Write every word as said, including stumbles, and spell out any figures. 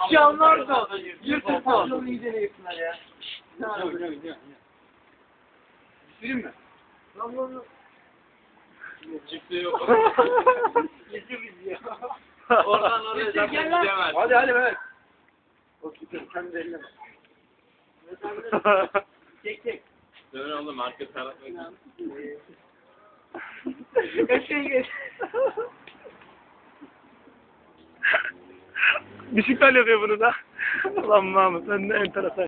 Canlar da yırtıp patronu iyice ne yapsınlar ya. Bitireyim mi? Lan lan. Çıktı yok. Bizi bizi ya. Oradan oraya zaten gidemez. Hadi hadi Mehmet. O tutuyor sen de eline bak. Çek çek. Dön oğlum arka tarafına. Eşeği geç. Bisiklet yapıyor bunu da. Ulan Mahmut sen de enteresan.